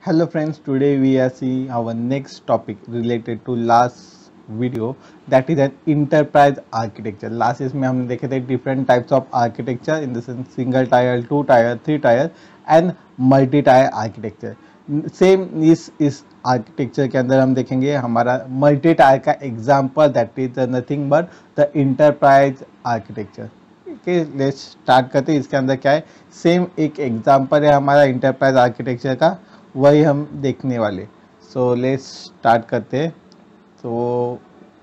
Hello friends, today we are seeing our next topic related to last video, that is an enterprise architecture. Last इसमें हमने देखे थे different types of architecture in the sense single tier, two tier, three tier and multi tier architecture. Same इस architecture के अंदर हम देखेंगे हमारा मल्टी टायर का example, that is nothing but the enterprise architecture. Okay, let's start करते हैं. इसके अंदर क्या है, सेम एक एग्जाम्पल है हमारा इंटरप्राइज आर्किटेक्चर का, वही हम देखने वाले. सो लेट्स स्टार्ट करते हैं. तो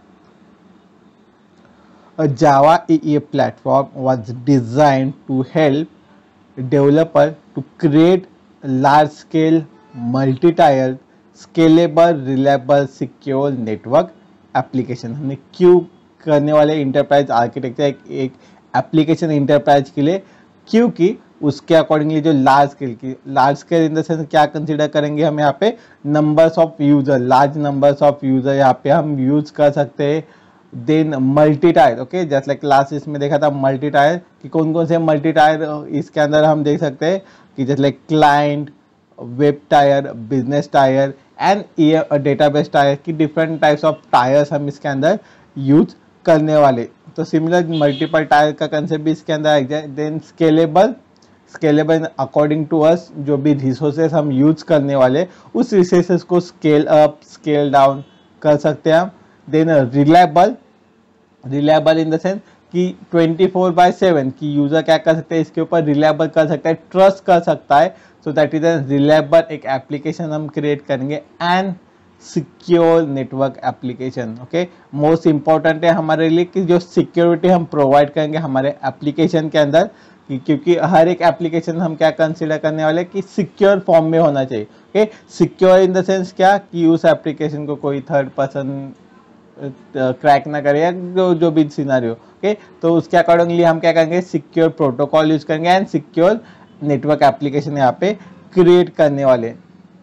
a Java EE platform was designed to help developer to create large scale multi-tier scalable reliable secure network application. हमने क्यों करने वाले इंटरप्राइज आर्किटेक्चर एक एप्लीकेशन इंटरप्राइज के लिए, क्योंकि उसके अकॉर्डिंगली जो large scale in the sense क्या कंसीडर करेंगे हम यहाँ पे, numbers of user, large numbers of user यहाँ पे हम यूज कर सकते हैं. Then multi tier, okay, just like last इसमें देखा था मल्टी टायर कि कौन कौन से मल्टी टायर इसके अंदर हम देख सकते हैं कि just like client, web tier, business tier and database tier की डिफरेंट टाइप्स ऑफ टायर्स हम इसके अंदर यूज करने वाले. तो सिमिलर मल्टीपल टायर का कंसेप्ट भी इसके अंदर आ जाए. Then scalable according to us, जो भी रिसोर्सेस हम यूज करने वाले उस रिसोर्सेस को स्केल अप स्केल डाउन कर सकते हैं हम. Then reliable in the sense कि 24/7 की यूजर क्या कर सकते हैं, इसके ऊपर रिलायबल कर सकता है, ट्रस्ट कर सकता है. सो दैट इज रिलायबल एक एप्लीकेशन हम क्रिएट करेंगे. And secure network application, okay, most important है हमारे लिए कि जो सिक्योरिटी हम प्रोवाइड करेंगे हमारे एप्लीकेशन के अंदर, क्योंकि हर एक एप्लीकेशन हम क्या कंसीडर करने वाले कि सिक्योर फॉर्म में होना चाहिए. Okay, secure in the sense क्या कि उस एप्लीकेशन को कोई थर्ड पर्सन क्रैक ना करे या जो भी सिनेरियो. ओके, तो उसके अकॉर्डिंगली हम क्या करेंगे, सिक्योर प्रोटोकॉल यूज करेंगे एंड सिक्योर नेटवर्क एप्लीकेशन यहाँ पे क्रिएट करने वाले.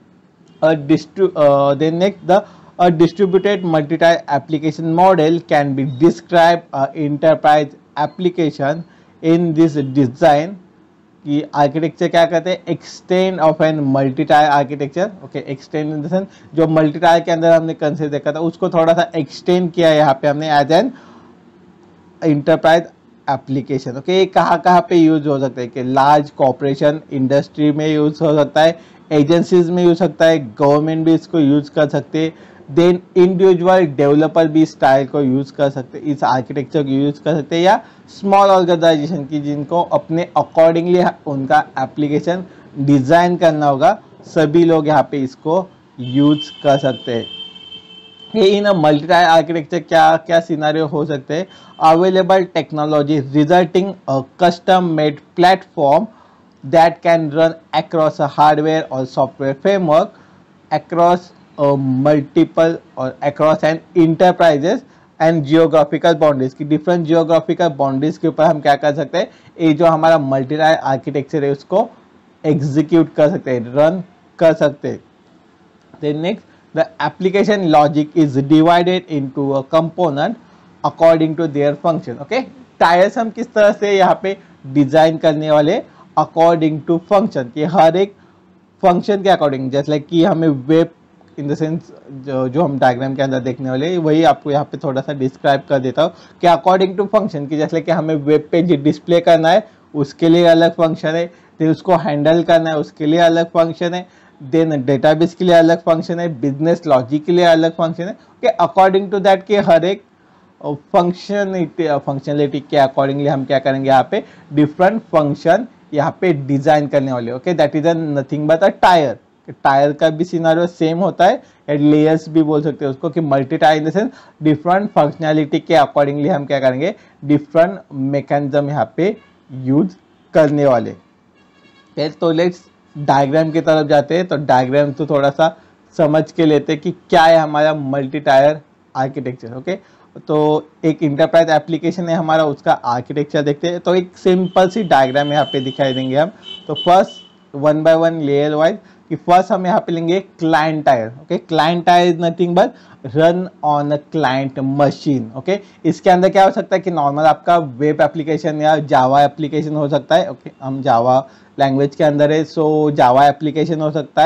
Then next, a distributed multi-tier application model can be described enterprise application in this design. कि आर्किटेक्चर क्या कहते हैं, extend of an multi tier architecture. Okay, extend in the sense जो multi tier के अंदर हमने कंसेप्ट देखा था उसको थोड़ा सा एक्सटेंड किया यहाँ पे हमने as an enterprise application. Okay, कहाँ पे यूज हो सकता है कि लार्ज कॉर्पोरेशन इंडस्ट्री में यूज हो सकता है, एजेंसीज में यूज सकता है, गवर्नमेंट भी इसको यूज कर सकते हैं. देन इंडिविजुअल डेवलपर भी इस टाइल को यूज कर सकते हैं, इस आर्किटेक्चर को यूज कर सकते हैं, या स्मॉल ऑर्गेनाइजेशन की जिनको अपने अकॉर्डिंगली उनका एप्लीकेशन डिजाइन करना होगा, सभी लोग यहाँ पे इसको यूज कर सकते हैं. ये इन मल्टी टायर आर्किटेक्चर क्या क्या सिनेरियो हो सकते हैं, available technology resulting a custom made platform that can run across a hardware or software framework across multiple or across an enterprises and geographical boundaries की different geographical boundaries के ऊपर हम क्या कर सकते हैं, ये जो हमारा मल्टी टायर आर्किटेक्चर है उसको एग्जीक्यूट कर सकते हैं, रन कर सकते हैं. Then next, the application logic is divided into a component according to their function. okay, tiers हम किस तरह से यहाँ पे डिजाइन करने वाले अकॉर्डिंग टू फंक्शन, कि हर एक फंक्शन के अकॉर्डिंग, जैसे लाइक कि हमें वेब इन द सेंस जो हम डायग्राम के अंदर देखने वाले वही आपको यहाँ पे थोड़ा सा डिस्क्राइब कर देता हूँ कि अकॉर्डिंग टू फंक्शन, कि जैसे कि हमें वेब पेज डिस्प्ले करना है उसके लिए अलग फंक्शन है, फिर उसको हैंडल करना है उसके लिए अलग फंक्शन है, देन डेटाबेस के लिए अलग फंक्शन है, बिजनेस लॉजिक के लिए अलग फंक्शन है. ओके, अकॉर्डिंग टू दैट कि हर एक फंक्शनलिटी के अकॉर्डिंगली हम क्या करेंगे, यहाँ पे डिफरेंट फंक्शन यहाँ पे डिजाइन करने वाले. Okay, that is nothing but a tier. Tier का भी सिनेरियो सेम होता है, लेयर्स भी बोल सकते हैं उसको, कि multi tier in the sense different functionality के अकॉर्डिंगली हम क्या करेंगे, डिफरेंट मैकेनिज्म यहाँ पे यूज करने वाले. तो लेट्स डायग्राम की तरफ जाते हैं. तो डायग्राम तो थोड़ा सा समझ के लेते हैं कि क्या है हमारा मल्टी टायर आर्किटेक्चर. ओके, तो एक इंटरप्राइज एप्लीकेशन है हमारा, उसका आर्किटेक्चर देखते हैं. तो एक सिंपल सी डायग्राम यहाँ पे दिखाई देंगे हम. तो first one by one layer wise, कि फर्स्ट हम यहाँ पे लेंगे client tier. Okay, client tier is nothing but run on a client machine. Okay, इसके अंदर क्या हो सकता है कि नॉर्मल आपका वेब एप्लीकेशन या जावा एप्लीकेशन हो सकता है. ओके, हम जावा लैंग्वेज के अंदर है, सो जावा एप्लीकेशन हो सकता है,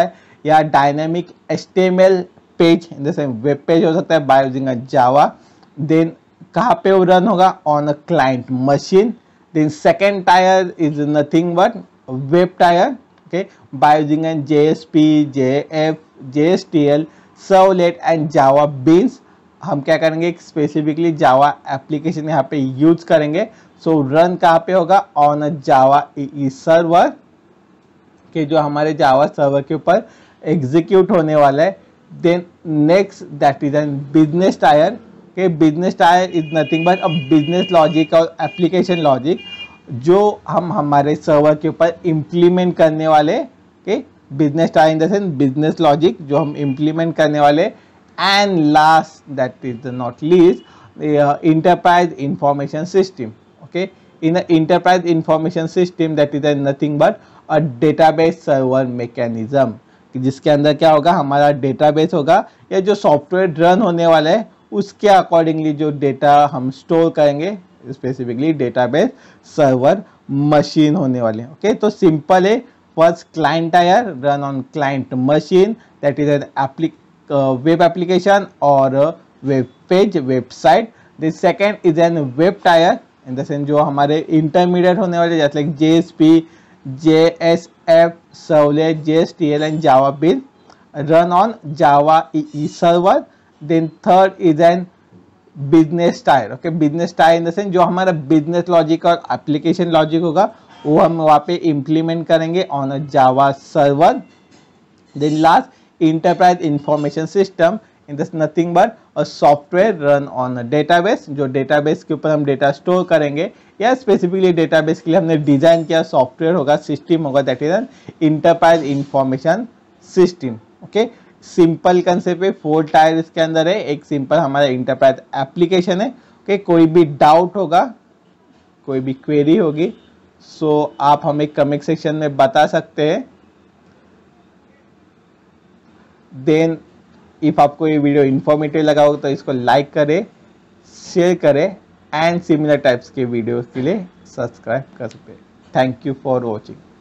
या डायनेमिक HTML पेज जैसे वेब पेज हो सकता है by using a Java. Then कहाँ पे वो रन होगा, on a client machine. Then second tier is nothing but web tier, okay, by using an JSP, JF, JSTL, servlet and Java beans. हम क्या करेंगे, स्पेसिफिकली जावा एप्लीकेशन यहाँ पे use करेंगे। सो रन कहाँ पे होगा, on a Java EE server, कि जो हमारे जावा सर्वर के ऊपर एग्जीक्यूट होने वाला है। Then next that is an business tier, के business tier is nothing but a business logic और एप्लीकेशन लॉजिक जो हम हमारे सर्वर के ऊपर इम्प्लीमेंट करने वाले, के business tier in the sense business logic जो हम इम्प्लीमेंट करने वाले। And last that is not least enterprise information system, okay, in enterprise information system that is nothing but a database server mechanism, जिसके अंदर क्या होगा, हमारा डेटाबेस होगा या जो सॉफ्टवेयर रन होने वाला है उसके अकॉर्डिंगली जो डेटा हम स्टोर करेंगे, स्पेसिफिकली डेटाबेस सर्वर मशीन होने वाले हैं। ओके, तो सिंपल है। First client tier run on client machine that is an web application और web page website. The second is an web tier in the sense जो हमारे intermediate होने वाले जैसे like JSP, JSF, Servlet, JSTL and Java build run on Java EE server. Then third is an business tier, okay, business tier in the sense जो हमारा business logic और application logic होगा वो हम वहाँ पे implement करेंगे on a Java server. Then last enterprise information system in this nothing but a software run on a database, जो database के ऊपर हम data store करेंगे या स्पेसिफिकली डेटाबेस के लिए हमने डिजाइन किया सॉफ्टवेयर होगा, सिस्टम होगा, that is an enterprise information system. Okay, simple concept है, 4 टायर इसके अंदर है, एक सिंपल हमारा इंटरप्राइज एप्लीकेशन है। ओके, कोई भी डाउट होगा, कोई भी क्वेरी होगी, सो आप हमें कमेंट सेक्शन में बता सकते हैं। देन इफ आपको ये वीडियो इंफॉर्मेटिव लगा हो तो इसको लाइक करें, शेयर करें एंड सिमिलर टाइप्स के वीडियोस के लिए सब्सक्राइब कर सकते हैं। Thank you for watching.